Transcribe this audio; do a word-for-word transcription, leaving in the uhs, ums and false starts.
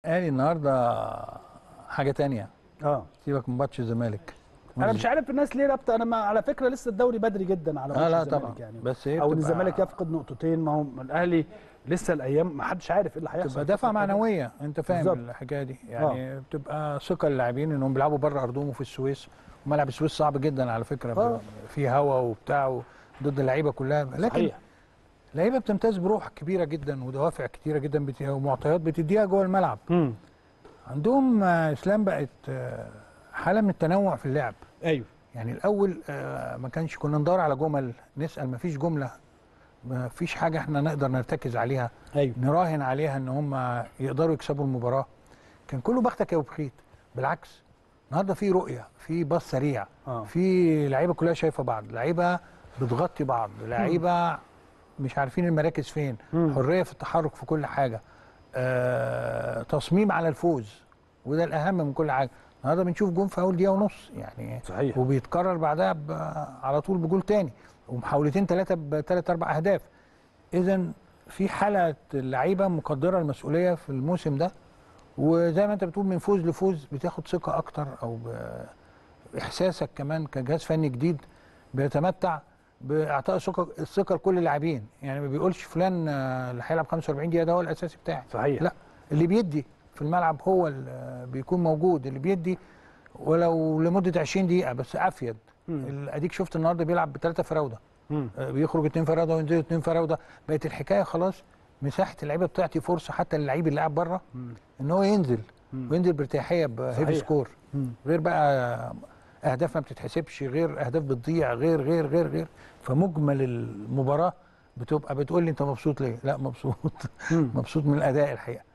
الاهلي النهارده حاجه تانية. اه سيبك من ماتش الزمالك. انا مش عارف الناس ليه رابطه. انا ما على فكره لسه الدوري بدري جدا على آه ماتش لا الزمالك طبعا. يعني، بس هي او ان بتبقى- الزمالك يفقد نقطتين. ما هو الاهلي لسه الايام ما حدش عارف ايه اللي هيحصل. بتبقى دفعه معنويه، انت فاهم بالظبط. الحكايه دي يعني. آه. بتبقى ثقه للاعبين انهم بيلعبوا بره ارضهم وفي السويس، وملعب السويس صعب جدا على فكره. آه. فيه هواء وبتاع ضد اللعيبه كلها، لكن صحيح. اللعيبه بتمتاز بروح كبيره جدا ودوافع كتيره جدا بت... ومعطيات بتديها جوه الملعب. امم عندهم آه، اسلام بقت آه، حاله من التنوع في اللعب. ايوه. يعني الاول آه، ما كانش كنا ندور على جمل نسال، ما فيش جمله، ما فيش حاجه احنا نقدر نرتكز عليها، ايوه. نراهن عليها ان هم يقدروا يكسبوا المباراه. كان كله بختك يا وبخيت. بالعكس، النهارده في رؤيه، في باص سريع، آه. في لعيبه كلها شايفه بعض، لعيبه بتغطي بعض، لعيبه مش عارفين المراكز فين، مم. حريه في التحرك في كل حاجه، آه، تصميم على الفوز، وده الاهم من كل حاجه. النهارده بنشوف جون في اول دقيقه ونص يعني، صحيح. وبيتكرر بعدها على طول بجول تاني، ومحاولتين ثلاثه بثلاث اربع اهداف. اذا في حاله اللعيبه مقدره المسؤوليه في الموسم ده، وزي ما انت بتقول من فوز لفوز بتاخد ثقه اكتر، او باحساسك كمان كجهاز فني جديد بيتمتع باعطاء الثقه الثقه لكل اللاعبين. يعني ما بيقولش فلان آه، اللي هيلعب خمسة واربعين دقيقه ده هو الاساسي بتاعي. صحيح. لا، اللي بيدي في الملعب هو اللي بيكون موجود، اللي بيدي ولو لمده عشرين دقيقه بس افيد. اديك شفت النهارده بيلعب بثلاثه فراوده، مم. بيخرج اثنين فراوده وينزلوا اثنين فراوده. بقت الحكايه خلاص مساحه اللعيبه بتعطي فرصه حتى للعيب اللي قاعد بره ان هو ينزل مم. وينزل بارتياحيه بهيفي سكور، مم. غير بقى اهداف ما بتتحسبش، غير اهداف بتضيع، غير غير غير غير فمجمل المباراه بتبقى بتقول لي انت مبسوط ليه؟ لا مبسوط. مبسوط من الاداء الحقيقه.